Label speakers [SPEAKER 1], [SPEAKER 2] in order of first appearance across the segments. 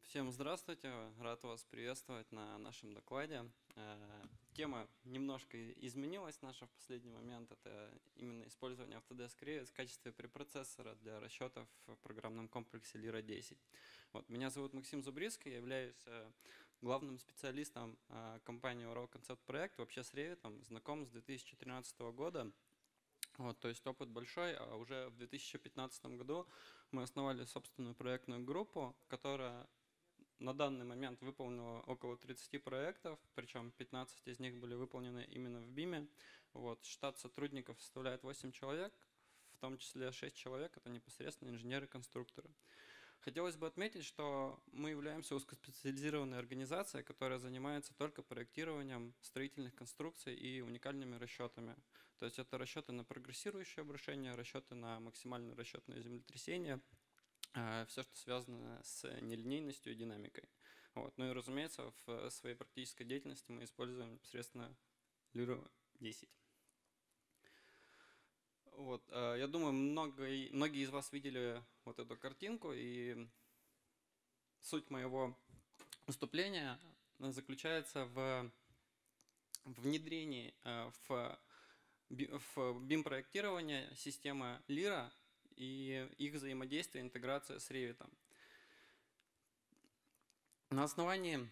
[SPEAKER 1] Всем здравствуйте, рад вас приветствовать на нашем докладе. Тема немножко изменилась наша в последний момент. Это именно использование Autodesk Revit в качестве препроцессора для расчетов в программном комплексе Lyra 10. Меня зовут Максим Зубрицкий, я являюсь главным специалистом компании Raw Concept Project, вообще с Revit, знаком с 2013 года. То есть опыт большой, а уже в 2015 году мы основали собственную проектную группу, которая на данный момент выполнила около 30 проектов, причем 15 из них были выполнены именно в BIM. Штат сотрудников составляет 8 человек, в том числе 6 человек – это непосредственно инженеры-конструкторы. Хотелось бы отметить, что мы являемся узкоспециализированной организацией, которая занимается только проектированием строительных конструкций и уникальными расчетами. То есть это расчеты на прогрессирующее обрушение, расчеты на максимальное расчетное землетрясение, все, что связано с нелинейностью и динамикой. Ну и, разумеется, в своей практической деятельности мы используем непосредственно Lyra 10. Я думаю, многие из вас видели вот эту картинку, и суть моего выступления заключается в внедрении в BIM-проектирование системы Lyra и их взаимодействие, интеграция с Revit. На основании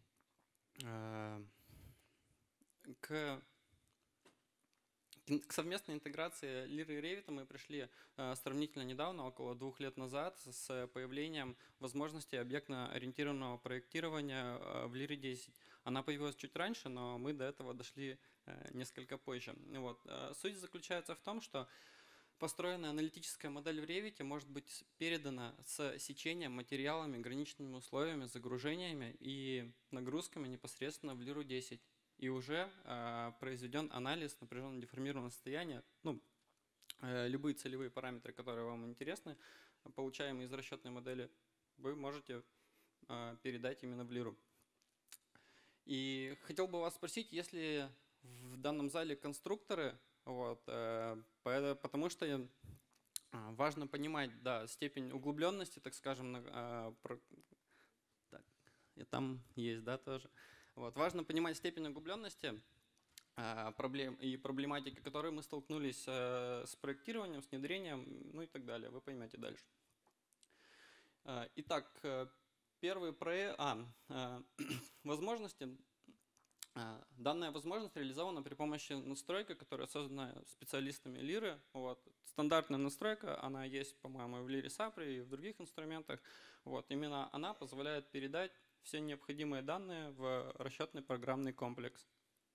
[SPEAKER 1] к совместной интеграции Lyra и Revit мы пришли сравнительно недавно, около 2 лет назад, с появлением возможности объектно-ориентированного проектирования в Lyra 10. Она появилась чуть раньше, но мы до этого дошли несколько позже. Суть заключается в том, что построенная аналитическая модель в Revit может быть передана с сечением, материалами, граничными условиями, загружениями и нагрузками непосредственно в Lyra 10. И уже произведен анализ напряженно-деформированного состояния. Любые целевые параметры, которые вам интересны, получаемые из расчетной модели, вы можете передать именно в Lyra. И хотел бы вас спросить, есть ли в данном зале конструкторы, потому что важно понимать, степень углубленности, так скажем, и там есть, тоже. Важно понимать степень углубленности проблем и проблематики, которые мы столкнулись с проектированием, с внедрением, и так далее. Вы поймете дальше. Итак, первый проект, возможности. Данная возможность реализована при помощи настройки, которая создана специалистами Lyra. Стандартная настройка, она есть, по-моему, в Lyra Sapri и в других инструментах. Именно она позволяет передать все необходимые данные в расчетный программный комплекс.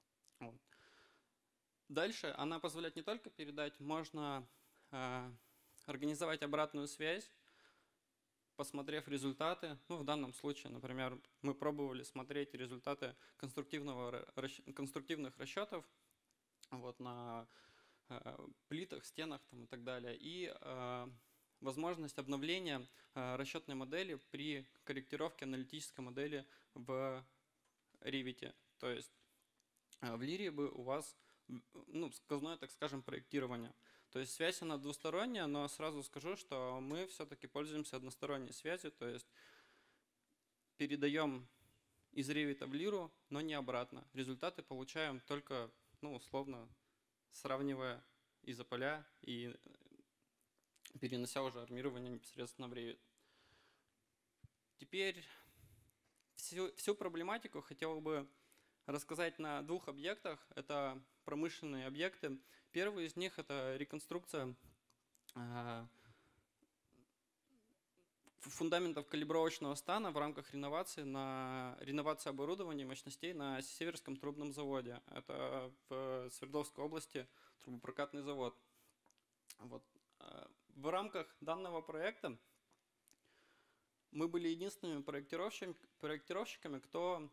[SPEAKER 1] Дальше она позволяет не только передать, можно организовать обратную связь, посмотрев результаты. В данном случае, например, мы пробовали смотреть результаты конструктивных расчетов на плитах, стенах и так далее. И возможность обновления расчетной модели при корректировке аналитической модели в Revit. То есть в Lyra бы у вас сквозное, так скажем, проектирование. То есть связь она двусторонняя, но сразу скажу, что мы все-таки пользуемся односторонней связью, то есть передаем из Revit в Lyra, но не обратно. Результаты получаем только, условно, сравнивая изополя и перенося уже армирование непосредственно в Revit. Теперь всю проблематику хотел бы рассказать на 2 объектах. Это промышленные объекты. Первый из них – это реконструкция фундаментов калибровочного стана в рамках реновации оборудования и мощностей на Северском трубном заводе. Это в Свердловской области трубопрокатный завод. В рамках данного проекта мы были единственными проектировщиками, кто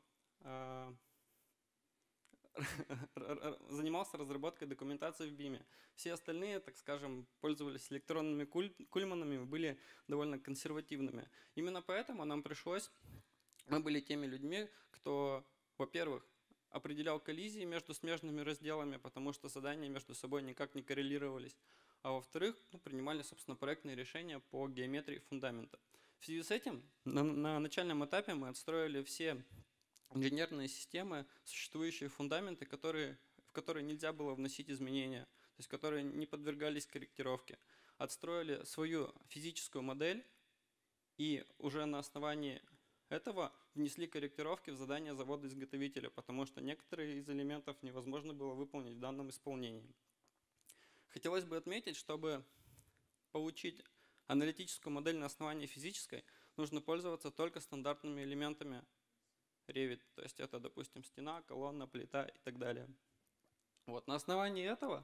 [SPEAKER 1] занимался разработкой документации в BIM. Все остальные, так скажем, пользовались электронными кульманами, были довольно консервативными. Именно поэтому мы были теми людьми, кто, во-первых, определял коллизии между смежными разделами, потому что задания между собой никак не коррелировались, а во-вторых, принимали, собственно, проектные решения по геометрии фундамента. В связи с этим на начальном этапе мы отстроили все инженерные системы, существующие фундаменты, в которые нельзя было вносить изменения, то есть которые не подвергались корректировке. Отстроили свою физическую модель и уже на основании этого внесли корректировки в задание завода-изготовителя, потому что некоторые из элементов невозможно было выполнить в данном исполнении. Хотелось бы отметить, чтобы получить аналитическую модель на основании физической, нужно пользоваться только стандартными элементами Revit. То есть это, допустим, стена, колонна, плита и так далее. Вот. На основании этого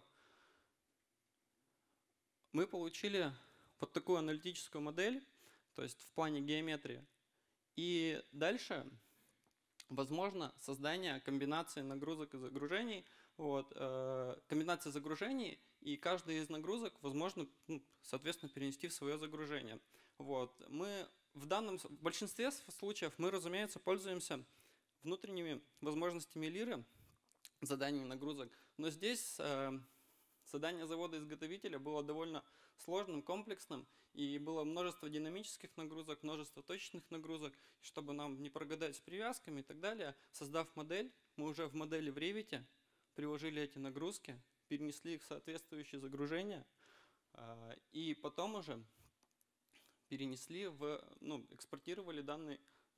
[SPEAKER 1] мы получили вот такую аналитическую модель, то есть в плане геометрии. И дальше возможно создание комбинации нагрузок и загружений. Вот, комбинация загружений, и каждый из нагрузок возможно, соответственно, перенести в свое загружение. Вот. Мы в большинстве случаев мы, разумеется, пользуемся внутренними возможностями лиры заданий нагрузок, но здесь задание завода-изготовителя было довольно сложным, комплексным, и было множество динамических нагрузок, множество точечных нагрузок. Чтобы нам не прогадать с привязками и так далее, создав модель, мы уже в модели в Revit приложили эти нагрузки, перенесли их в соответствующие загружения, и потом уже перенесли экспортировали данный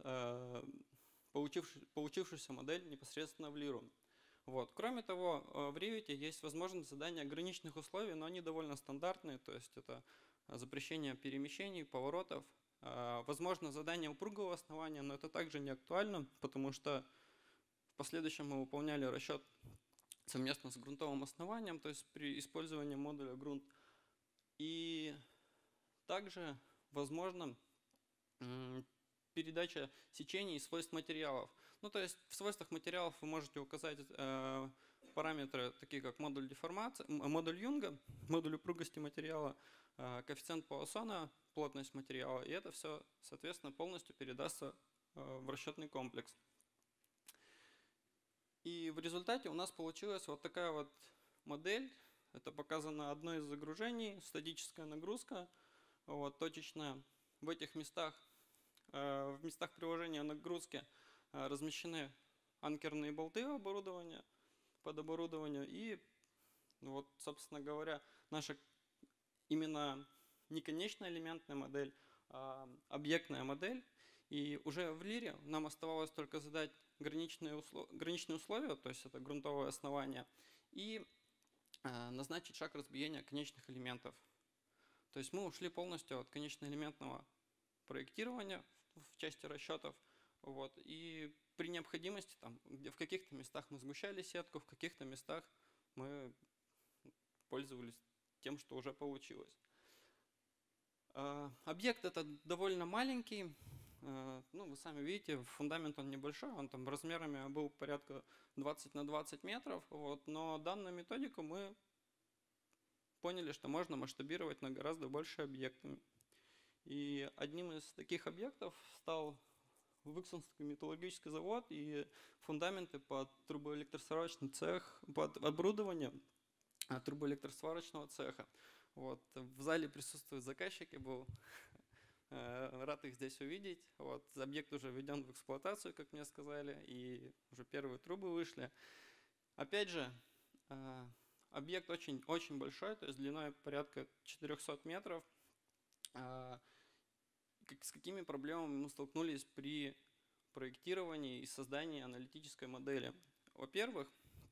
[SPEAKER 1] получившуюся модель непосредственно в лиру. Вот. Кроме того, в Revit есть возможность задания ограниченных условий, но они довольно стандартные, то есть это запрещение перемещений, поворотов. Возможно, задание упругого основания, но это также не актуально, потому что в последующем мы выполняли расчет совместно с грунтовым основанием, то есть при использовании модуля грунт. И также возможно передача сечений и свойств материалов. Ну, то есть в свойствах материалов вы можете указать параметры, такие как модуль деформации, модуль Юнга, модуль упругости материала, коэффициент Пуассона, плотность материала, и это все, соответственно, полностью передастся в расчетный комплекс. И в результате у нас получилась вот такая вот модель. Это показано одно из загружений, статическая нагрузка, вот, точечная. В этих местах, в местах приложения нагрузки размещены анкерные болты оборудования, под оборудование. И вот, собственно говоря, наша именно не конечная элементная модель, а объектная модель. И уже в лире нам оставалось только задать граничные условия, то есть это грунтовое основание, и назначить шаг разбиения конечных элементов. То есть мы ушли полностью от конечноэлементного проектирования в части расчетов. Вот, и при необходимости, в каких-то местах мы сгущали сетку, в каких-то местах мы пользовались тем, что уже получилось. Объект этот довольно маленький. Ну, вы сами видите, фундамент он небольшой, он там размерами был порядка 20 на 20 метров. Вот, но данную методику мы поняли, что можно масштабировать на гораздо больше объектами. И одним из таких объектов стал Выксунский металлургический завод и фундаменты под трубоэлектросварочный цех, под оборудование трубоэлектросварочного цеха. Вот. В зале присутствуют заказчики, был рад их здесь увидеть. Вот. Объект уже введен в эксплуатацию, как мне сказали, и уже первые трубы вышли. Опять же, объект очень, очень большой, то есть длиной порядка 400 метров. С какими проблемами мы столкнулись при проектировании и создании аналитической модели? Во-первых,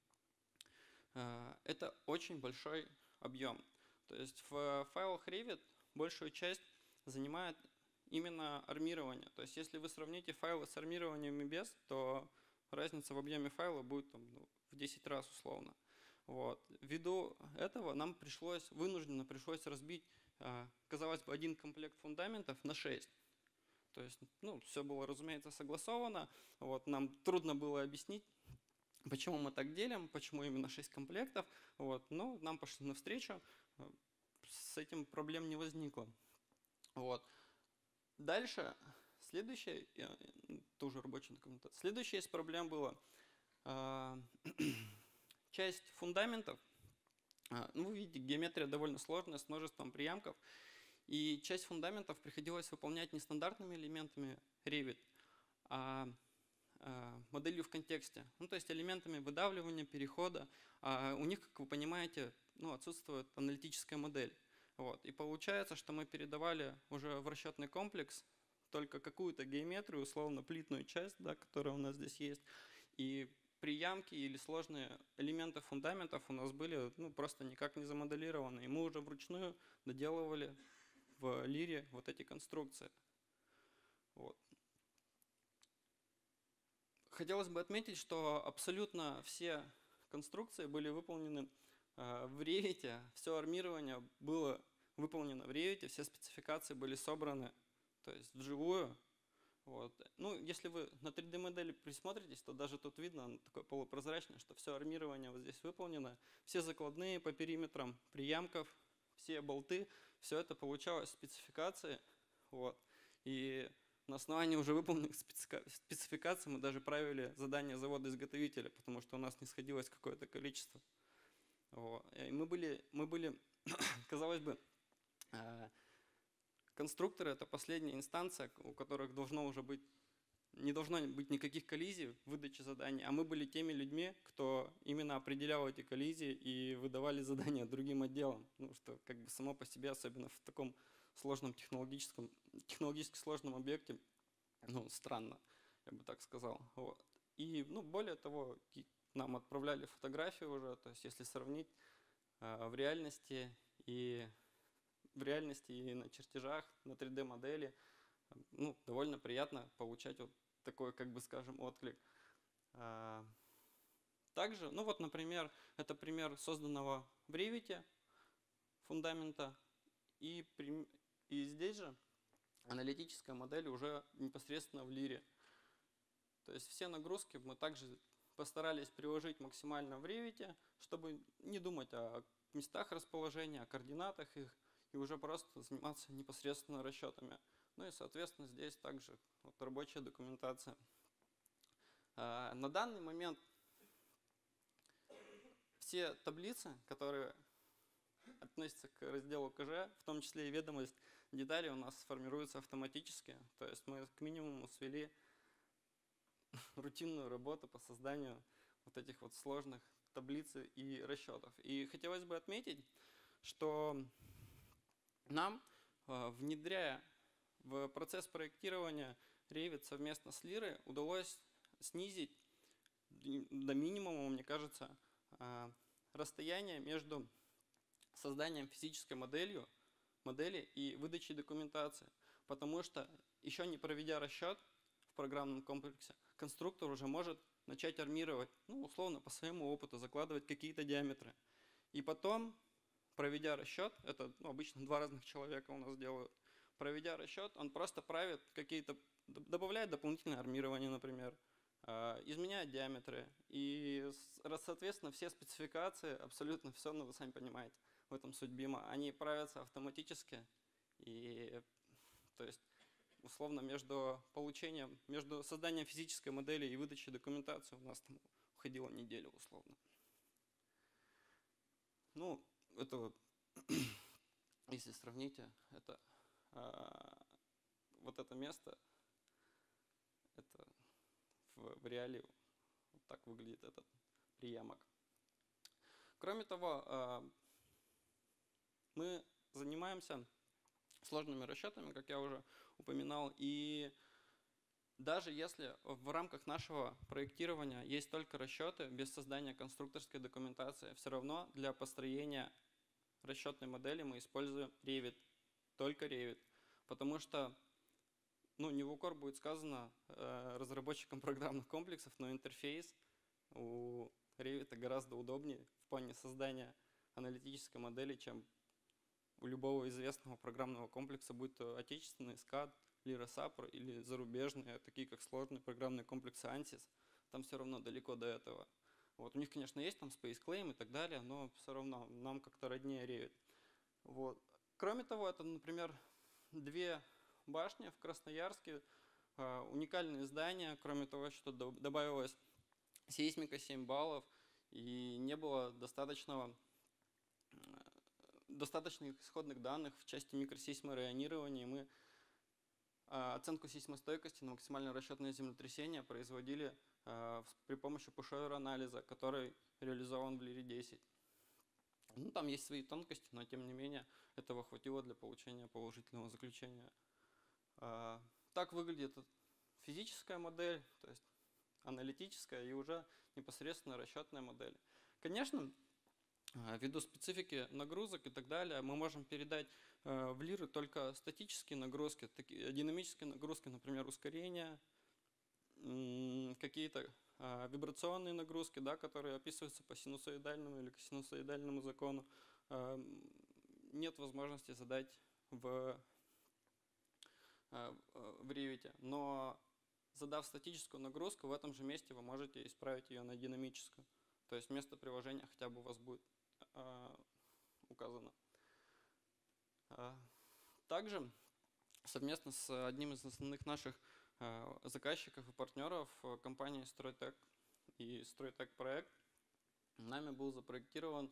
[SPEAKER 1] это очень большой объем. То есть в файлах Revit большую часть занимает именно армирование. То есть если вы сравните файлы с армированием и без, то разница в объеме файла будет в 10 раз условно. Вот. Ввиду этого нам вынужденно пришлось разбить, казалось бы, один комплект фундаментов на 6. То есть, все было, разумеется, согласовано. Вот. Нам трудно было объяснить, почему мы так делим, почему именно 6 комплектов. Вот. Но нам пошли навстречу, с этим проблем не возникло. Вот. Дальше, следующая, тоже рабочий документ. Следующая из проблем была часть фундаментов. Вы видите, геометрия довольно сложная, с множеством приямков. И часть фундаментов приходилось выполнять не стандартными элементами Revit, а моделью в контексте. Ну, то есть элементами выдавливания, перехода. У них, как вы понимаете, отсутствует аналитическая модель. Вот. И получается, что мы передавали уже в расчетный комплекс только какую-то геометрию, условно плитную часть, да, которая у нас здесь есть. И приямки или сложные элементы фундаментов у нас были просто никак не замоделированы. И мы уже вручную доделывали в Лире вот эти конструкции. Вот. Хотелось бы отметить, что абсолютно все конструкции были выполнены в Revit, все армирование было выполнено в Revit, все спецификации были собраны, то есть вживую. Вот. Ну, если вы на 3D-модели присмотритесь, то даже тут видно, оно такое полупрозрачное, что все армирование вот здесь выполнено, все закладные по периметрам приямков, все болты, все это получалось в спецификации. Вот. И на основании уже выполненных спецификаций мы даже правили задание завода-изготовителя, потому что у нас не сходилось какое-то количество. Вот. И мы были, казалось бы, конструкторы — это последняя инстанция, у которых не должно быть никаких коллизий в выдаче заданий, а мы были теми людьми, кто именно определял эти коллизии и выдавали задания другим отделам. Ну, что как бы само по себе, особенно в таком сложном технологически сложном объекте, странно, я бы так сказал. Вот. И, более того, нам отправляли фотографии уже, то есть если сравнить в реальности и на чертежах, на 3D-модели, довольно приятно получать вот такой, как бы скажем, отклик. Также, например, это пример созданного в Revit фундамента, и здесь же аналитическая модель уже непосредственно в Лире. То есть все нагрузки мы также постарались приложить максимально в Revit, чтобы не думать о местах расположения, о координатах их, и уже просто заниматься непосредственно расчетами. Ну и, соответственно, здесь также вот рабочая документация. На данный момент все таблицы, которые относятся к разделу КЖ, в том числе и ведомость деталей, у нас формируются автоматически. То есть мы к минимуму свели рутинную работу по созданию вот этих вот сложных таблиц и расчетов. И хотелось бы отметить, что нам, внедряя в процесс проектирования Revit совместно с Лирой, удалось снизить до минимума, мне кажется, расстояние между созданием физической модели и выдачей документации. Потому что, еще не проведя расчет в программном комплексе, конструктор уже может начать армировать, условно, по своему опыту, закладывать какие-то диаметры. И потом, проведя расчет, это обычно 2 разных человека у нас делают, проведя расчет, он просто правит добавляет дополнительное армирование, например, изменяет диаметры. И, соответственно, все спецификации, абсолютно все, вы сами понимаете, в этом суть бима, они правятся автоматически. И, то есть, условно, между созданием физической модели и выдачей документации у нас там уходила неделя, условно. Это вот, если сравните, это вот это место, это в реале вот так выглядит этот приямок. Кроме того, мы занимаемся сложными расчетами, как я уже упоминал, и даже если в рамках нашего проектирования есть только расчеты без создания конструкторской документации, все равно для построения расчетной модели мы используем Revit, только Revit, потому что, не в укор будет сказано разработчикам программных комплексов, но интерфейс у Revit гораздо удобнее в плане создания аналитической модели, чем у любого известного программного комплекса, будь то отечественный SCAD, Lyra Sapro или зарубежные, такие как сложные программные комплексы ANSYS, там все равно далеко до этого. Вот. У них, конечно, есть там Space Claim и так далее, но все равно нам как-то роднее Revit. Вот. Кроме того, это, например, 2 башни в Красноярске, уникальные здания, кроме того, что добавилась сейсмика 7 баллов, и не было достаточных исходных данных в части микросейсморайонирования. Мы оценку сейсмостойкости на максимально расчетное землетрясение производили при помощи пушовер-анализа, который реализован в Лире 10. Ну, там есть свои тонкости, но тем не менее этого хватило для получения положительного заключения. Так выглядит физическая модель, то есть аналитическая и уже непосредственно расчетная модель. Конечно, ввиду специфики нагрузок и так далее, мы можем передать в лиры только статические нагрузки, динамические нагрузки, например, ускорение, какие-то вибрационные нагрузки, да, которые описываются по синусоидальному или косинусоидальному закону. Нет возможности задать в Revit, но задав статическую нагрузку, в этом же месте вы можете исправить ее на динамическую. То есть место приложения хотя бы у вас будет указано. Также совместно с одним из основных наших заказчиков и партнеров, компанией Стройтек и Стройтек проект, нами был запроектирована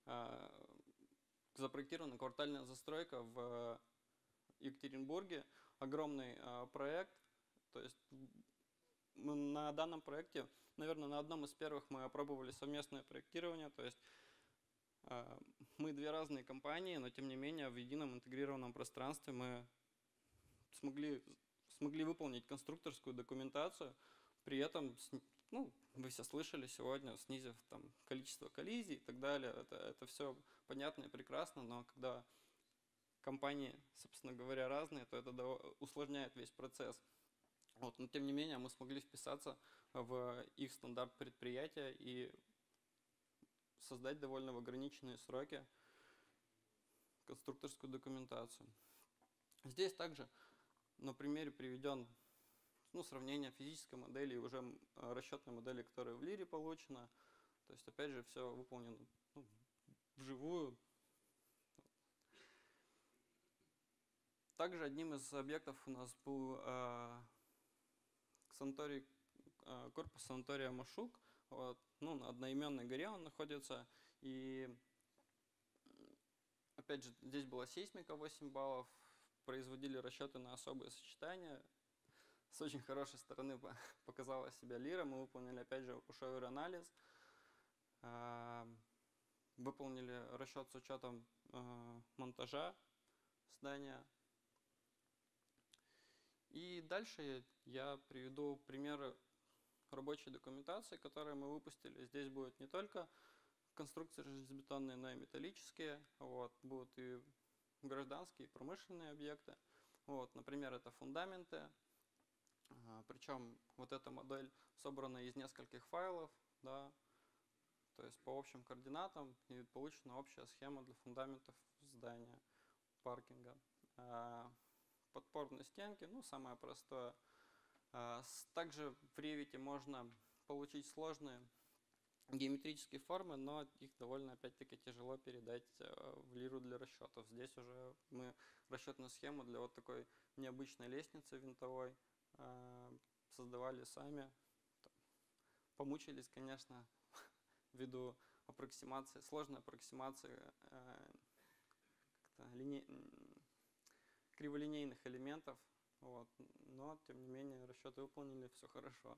[SPEAKER 1] квартальная застройка в Екатеринбурге. Огромный проект. То есть на данном проекте, наверное, на одном из первых мы опробовали совместное проектирование. То есть мы две разные компании, но тем не менее в едином интегрированном пространстве мы смогли выполнить конструкторскую документацию, при этом, ну, вы все слышали сегодня, снизив там количество коллизий и так далее. Это все понятно и прекрасно, но когда компании, собственно говоря, разные, то это усложняет весь процесс. Вот, но тем не менее мы смогли вписаться в их стандарт предприятия и создать довольно в ограниченные сроки конструкторскую документацию. Здесь также на примере приведен сравнение физической модели и уже расчетной модели, которая в Лире получена. То есть опять же все выполнено вживую. Также одним из объектов у нас был корпус санатория Машук. Вот, на одноименной горе он находится. И опять же здесь была сейсмика 8 баллов. Производили расчеты на особые сочетания. С очень хорошей стороны показала себя Лира. Мы выполнили опять же пушовер-анализ. Выполнили расчет с учетом монтажа здания. И дальше я приведу примеры рабочей документации, которые мы выпустили. Здесь будут не только конструкции железобетонные, но и металлические. Вот, будут и гражданские, и промышленные объекты. Вот, например, это фундаменты. Причем вот эта модель собрана из нескольких файлов, да, то есть по общим координатам, и получена общая схема для фундаментов здания, паркинга. Подпорные стенки, самое простое. Также в Revit можно получить сложные геометрические формы, но их довольно опять-таки тяжело передать в Лиру для расчетов. Здесь уже мы расчетную схему для вот такой необычной лестницы винтовой создавали сами. Помучились, конечно, ввиду аппроксимации, сложной аппроксимации криволинейных элементов, вот, но тем не менее расчеты выполнили, все хорошо.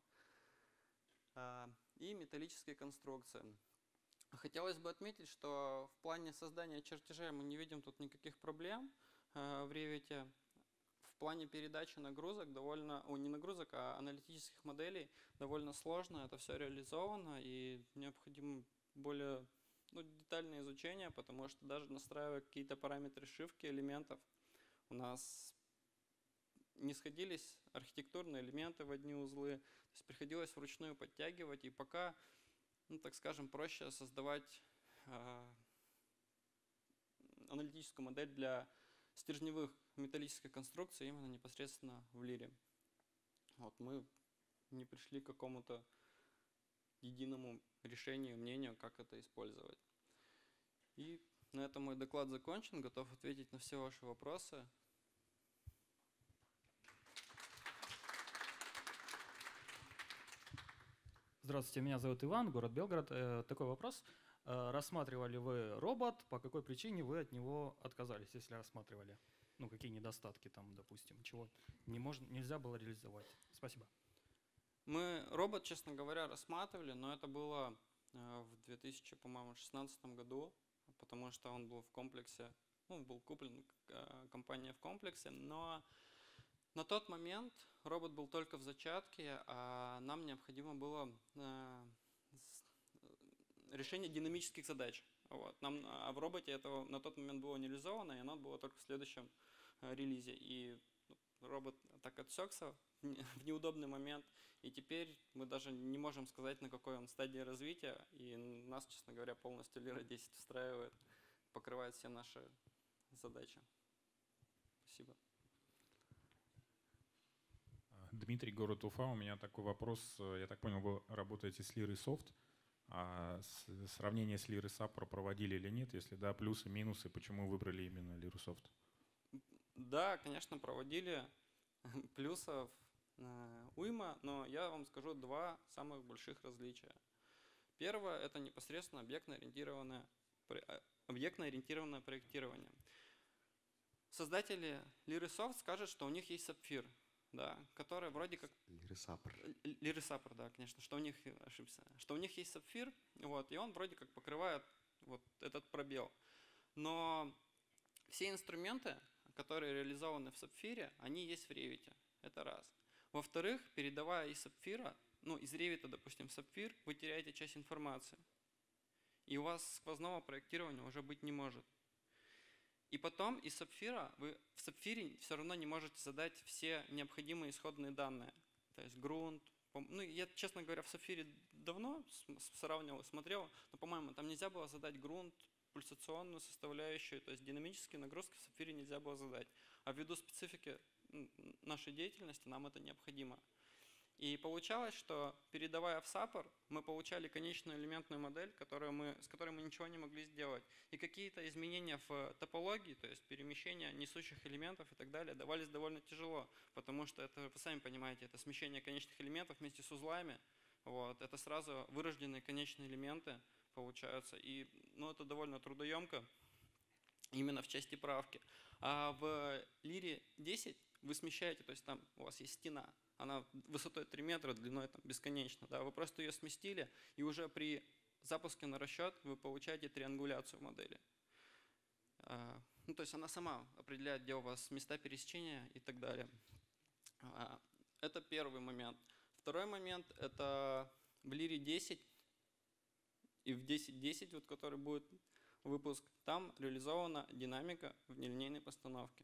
[SPEAKER 1] И металлические конструкции. Хотелось бы отметить, что в плане создания чертежей мы не видим тут никаких проблем в Revit. В плане передачи нагрузок не нагрузок, а аналитических моделей довольно сложно. Это все реализовано и необходимо более детальное изучение, потому что даже настраивая какие-то параметры шивки элементов, у нас не сходились архитектурные элементы в одни узлы, то есть приходилось вручную подтягивать, и пока, так скажем, проще создавать аналитическую модель для стержневых металлических конструкций именно непосредственно в Лире. Вот, мы не пришли к какому-то единому решению, мнению, как это использовать. И на этом мой доклад закончен, готов ответить на все ваши вопросы.
[SPEAKER 2] Здравствуйте, меня зовут Иван, город Белгород. Такой вопрос. Рассматривали вы робот, по какой причине вы от него отказались, если рассматривали? Ну, какие недостатки там, допустим, чего нельзя было реализовать? Спасибо.
[SPEAKER 1] Мы робот, честно говоря, рассматривали, но это было в 2016 году, потому что он был в комплексе, ну, был куплен компания в комплексе, но на тот момент робот был только в зачатке, а нам необходимо было решение динамических задач. Вот. А в роботе этого на тот момент было не реализовано, и оно было только в следующем релизе. И робот так отсекся в неудобный момент, и теперь мы даже не можем сказать, на какой он стадии развития, и нас, честно говоря, полностью Lyra 10 устраивает, покрывает все наши задачи. Спасибо.
[SPEAKER 3] Дмитрий, город Уфа. У меня такой вопрос. Я так понял, вы работаете с Lyra Soft. А сравнение с Lyra Sapro проводили или нет? Если да, плюсы, минусы, почему выбрали именно Lyra Soft?
[SPEAKER 1] Да, конечно, проводили. Плюсов уйма, но я вам скажу два самых больших различия. Первое – это непосредственно объектно-ориентированное проектирование. Создатели Lyra Soft скажут, что у них есть Sapphire, да, который вроде как… Lyra Sapphire, да, конечно, что у них, ошибся, что у них есть Sapphire, вот, и он вроде как покрывает вот этот пробел. Но все инструменты, которые реализованы в Sapphire, они есть в Revit. Это раз. Во-вторых, передавая из Sapphire, ну, из Revit, допустим, в Sapphire, вы теряете часть информации. И у вас сквозного проектирования уже быть не может. И потом из Sapphire вы в Sapphire все равно не можете задать все необходимые исходные данные. То есть грунт. Ну, я, честно говоря, в Sapphire давно сравнивал, смотрел, но, по-моему, там нельзя было задать грунт, пульсационную составляющую, то есть динамические нагрузки в Sapphire нельзя было задать. А ввиду специфики нашей деятельности нам это необходимо. И получалось, что передавая в Sapphire, мы получали конечную элементную модель, с которой мы ничего не могли сделать. И какие-то изменения в топологии, то есть перемещение несущих элементов и так далее, давались довольно тяжело, потому что это, вы сами понимаете, это смещение конечных элементов вместе с узлами. Вот, это сразу вырожденные конечные элементы получаются. И ну, это довольно трудоемко именно в части правки. А в Lyra 10 вы смещаете, то есть там у вас есть стена, она высотой 3 метра, длиной там бесконечно, да, вы просто ее сместили, и уже при запуске на расчет вы получаете триангуляцию модели. Ну, то есть она сама определяет, где у вас места пересечения и так далее. Это первый момент. Второй момент – это в Lyra 10 и в 10.10, вот, который будет выпуск, там реализована динамика в нелинейной постановке.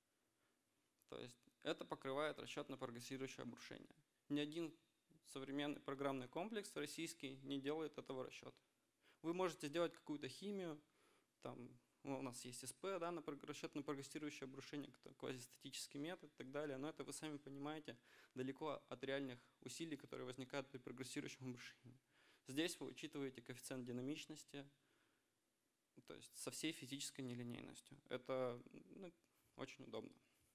[SPEAKER 1] То есть это покрывает расчетно-прогрессирующее обрушение. Ни один современный программный комплекс российский не делает этого расчета. Вы можете сделать какую-то химию, там, у нас есть СП, да, на расчетно-прогрессирующее обрушение, квазистатический метод и так далее, но это, вы сами понимаете, далеко от реальных усилий, которые возникают при прогрессирующем обрушении. Здесь вы учитываете коэффициент динамичности, то есть со всей физической нелинейностью. Это ну, очень удобно.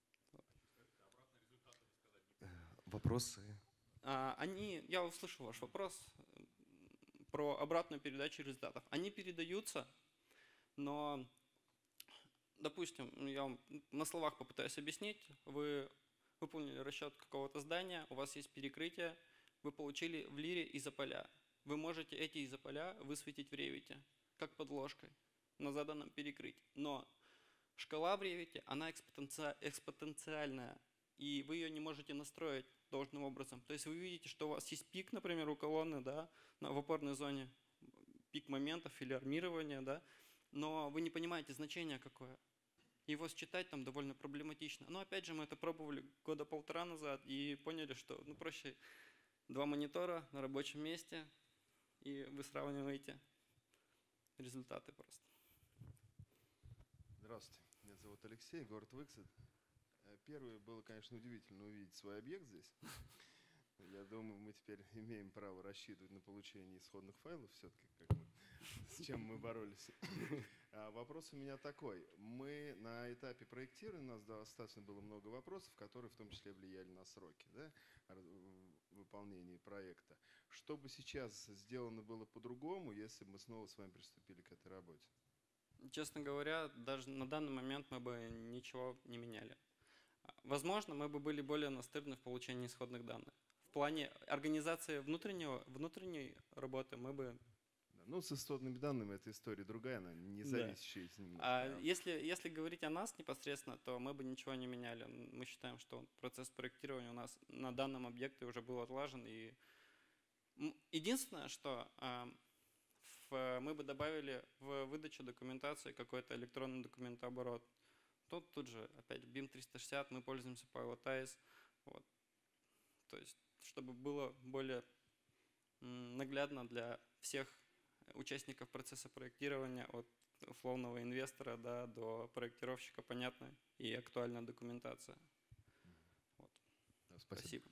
[SPEAKER 4] Вопросы?
[SPEAKER 1] Я услышал ваш вопрос про обратную передачу результатов. Они передаются, но, допустим, я вам на словах попытаюсь объяснить. Вы выполнили расчет какого-то здания, у вас есть перекрытие, вы получили в Lyra изополя. Вы можете эти изополя высветить в Revit, как подложкой на заданном перекрытии. Но шкала в Revit, она экспоненциальная, и вы ее не можете настроить должным образом. То есть вы видите, что у вас есть пик, например, у колонны, да, в опорной зоне, пик моментов или армирования, да, но вы не понимаете значение какое. Его считать там довольно проблематично. Но опять же мы это пробовали года полтора назад и поняли, что ну, проще два монитора на рабочем месте, и вы сравниваете результаты просто.
[SPEAKER 4] Здравствуйте, меня зовут Алексей, город Выксет. Первое было, конечно, удивительно увидеть свой объект здесь. Я думаю, мы теперь имеем право рассчитывать на получение исходных файлов все-таки, с чем мы боролись. Вопрос у меня такой. Мы на этапе проектирования, у нас достаточно было много вопросов, которые в том числе влияли на сроки. Да? выполнении проекта. Что бы сейчас сделано было по-другому, если бы мы снова с вами приступили к этой работе?
[SPEAKER 1] Честно говоря, даже на данный момент мы бы ничего не меняли. Возможно, мы бы были более настырны в получении исходных данных. В плане организации внутренней работы мы бы...
[SPEAKER 4] Да, ну, с исходными данными эта история другая, она не зависящая из них.
[SPEAKER 1] Если говорить о нас непосредственно, то мы бы ничего не меняли. Мы считаем, что процесс проектирования у нас на данном объекте уже был отлажен. И единственное, что мы бы добавили в выдачу документации какой-то электронный документооборот. Тут же опять BIM 360, мы пользуемся Pilotized. Вот. То есть, чтобы было более наглядно для всех участников процесса проектирования, от условного инвестора до проектировщика, понятная и актуальная документация. Вот.
[SPEAKER 4] Спасибо.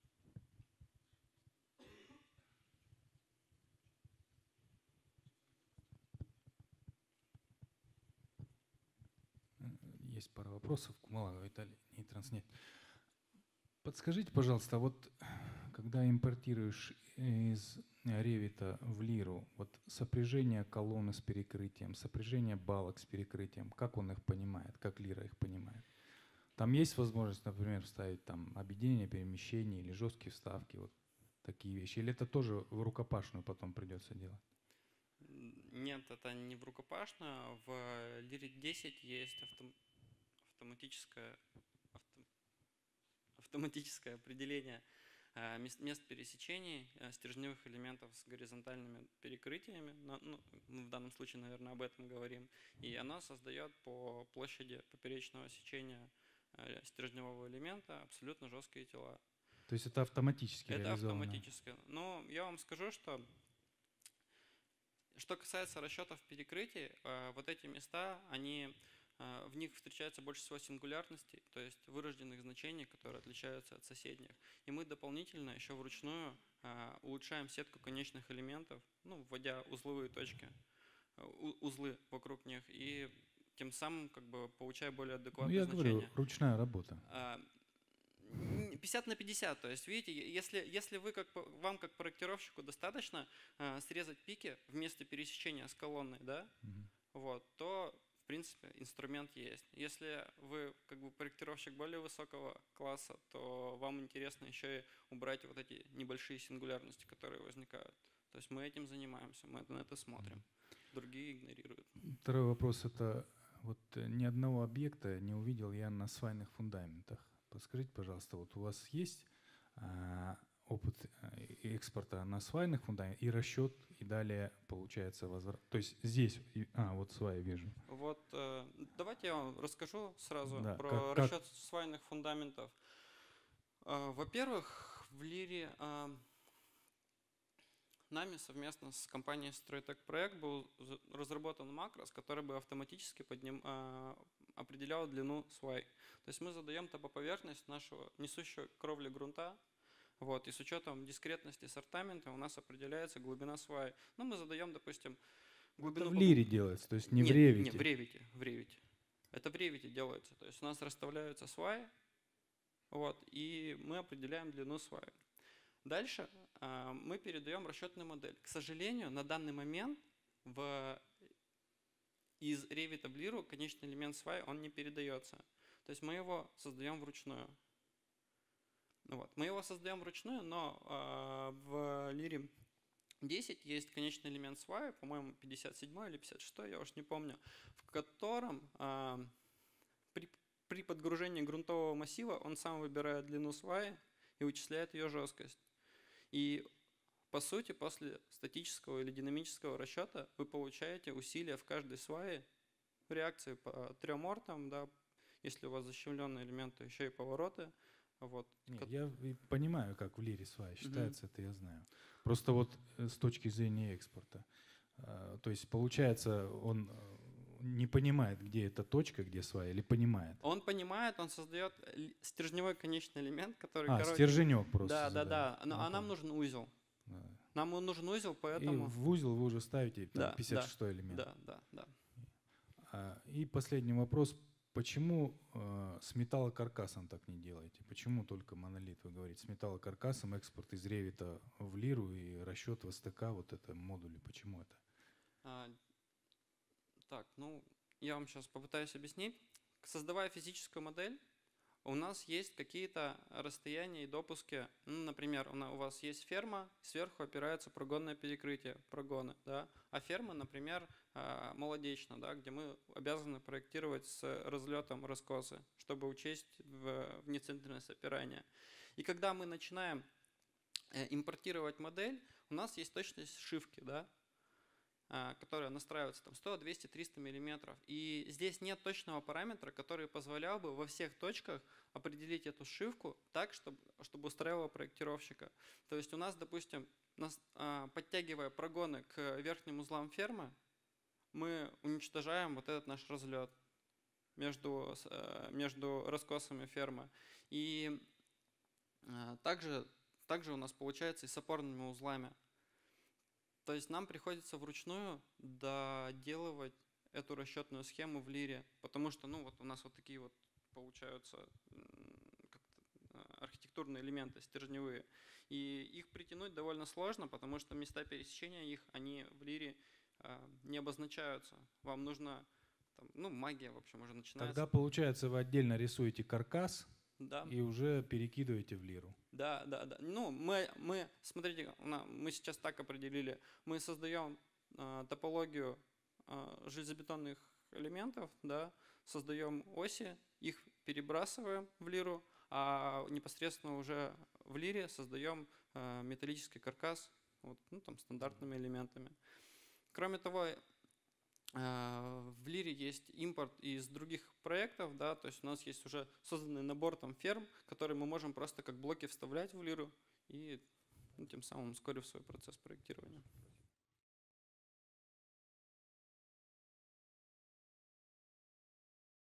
[SPEAKER 5] Есть пара вопросов. Кумалова Виталий, Нейтранснет. Подскажите, пожалуйста, вот когда импортируешь из Revit в Лиру, вот сопряжение колонны с перекрытием, сопряжение балок с перекрытием, как он их понимает, как Лира их понимает? Там есть возможность, например, вставить там объединение перемещений или жесткие вставки, вот такие вещи? Или это тоже в рукопашную потом придется делать?
[SPEAKER 1] Нет, это не в рукопашную. В Лире 10 есть автоматическое определение мест пересечений стержневых элементов с горизонтальными перекрытиями. Мы в данном случае, наверное, об этом говорим. И оно создает по площади поперечного сечения стержневого элемента абсолютно жесткие тела.
[SPEAKER 5] То есть это автоматически реализовано? Это
[SPEAKER 1] автоматически. Но я вам скажу, что касается расчетов перекрытий, вот эти места, в них встречается больше всего сингулярностей, то есть вырожденных значений, которые отличаются от соседних. И мы дополнительно еще вручную улучшаем сетку конечных элементов, вводя узловые точки, узлы вокруг них, и тем самым получая более адекватные значения.
[SPEAKER 5] Я говорю, ручная работа.
[SPEAKER 1] 50/50, то есть, видите, если вам как проектировщику достаточно срезать пики в месте пересечения с колонной, да, то в принципе инструмент есть. Если вы проектировщик более высокого класса, то вам интересно еще и убрать вот эти небольшие сингулярности, которые возникают. То есть мы этим занимаемся, мы на это смотрим. Другие игнорируют.
[SPEAKER 5] Второй вопрос, это вот ни одного объекта не увидел я на свайных фундаментах. Подскажите, пожалуйста, вот у вас есть опыт экспорта на свайных фундаментах и расчет, и далее получается возврат? То есть здесь, вот сваи вижу.
[SPEAKER 1] Вот, давайте я вам расскажу сразу
[SPEAKER 5] Да,
[SPEAKER 1] про расчет свайных фундаментов. Во-первых, в Лире нами совместно с компанией Стройтек Проект был разработан макрос, который бы автоматически определял длину свай. То есть мы задаем топоповерхность нашего несущего кровли грунта, вот, и с учетом дискретности сортамента у нас определяется глубина свай. Мы задаем, допустим, глубину...
[SPEAKER 5] Это в Лире делается, то есть не в Revit?
[SPEAKER 1] Нет, в Revit. Это в Revit делается. То есть у нас расставляются сваи, вот, и мы определяем длину свай. Дальше мы передаем расчетную модель. К сожалению, на данный момент из Revit в Лиру конечный элемент свай он не передается. То есть мы его создаем вручную. Вот. Мы его создаем вручную, но в Лире 10 есть конечный элемент свай, по-моему, 57 или 56, я уж не помню, в котором при подгружении грунтового массива он сам выбирает длину сваи и вычисляет ее жесткость. И по сути, после статического или динамического расчета вы получаете усилия в каждой свае, реакции по 3 ортам, да, если у вас защемленные элементы, еще и повороты. Вот.
[SPEAKER 5] Я понимаю, как в Лире свай считается, это я знаю. Просто вот с точки зрения экспорта. То есть получается, он не понимает, где эта точка, где свай, или понимает?
[SPEAKER 1] Он понимает, он создает стержневой конечный элемент, который...
[SPEAKER 5] стерженек просто.
[SPEAKER 1] Да. А нам нужен узел.
[SPEAKER 5] Да.
[SPEAKER 1] Нам нужен узел, поэтому...
[SPEAKER 5] И в узел вы уже ставите 56-й элемент.
[SPEAKER 1] Да.
[SPEAKER 5] И последний вопрос. Почему с металлокаркасом так не делаете? Почему только монолит, вы говорите, с металлокаркасом, экспорт из Revit в лиру и расчет в STK, вот это модули, почему это?
[SPEAKER 1] Так, ну, я вам сейчас попытаюсь объяснить. Создавая физическую модель, у нас есть какие-то расстояния и допуски. Ну, например, у вас есть ферма, сверху опирается прогонное перекрытие, прогоны, да? А ферма, например, молодечно, да, где мы обязаны проектировать с разлетом раскосы, чтобы учесть внецентральность опирания. И когда мы начинаем импортировать модель, у нас есть точность шивки, да, которая настраивается там 100, 200, 300 миллиметров. И здесь нет точного параметра, который позволял бы во всех точках определить эту шивку так, чтобы устраивало проектировщика. То есть у нас, допустим, подтягивая прогоны к верхним узлам фермы, мы уничтожаем вот этот наш разлет между раскосами фермы. И также у нас получается и с опорными узлами. То есть нам приходится вручную доделывать эту расчетную схему в лире, потому что, ну, вот у нас вот такие вот получаются архитектурные элементы стержневые. И их притянуть довольно сложно, потому что места пересечения их, они в лире не обозначаются. Вам нужно, там, ну, магия, в общем, уже начинается.
[SPEAKER 5] Тогда, получается, вы отдельно рисуете каркас,
[SPEAKER 1] да,
[SPEAKER 5] и уже перекидываете в лиру.
[SPEAKER 1] Да. Ну, мы смотрите, мы сейчас так определили. Мы создаем топологию железобетонных элементов, да, создаем оси, их перебрасываем в лиру, а непосредственно уже в лире создаем металлический каркас, вот, ну, там, стандартными элементами. Кроме того, в лире есть импорт из других проектов, да, то есть у нас есть уже созданный набор там ферм, которые мы можем просто как блоки вставлять в лиру и, ну, тем самым ускорив свой процесс проектирования.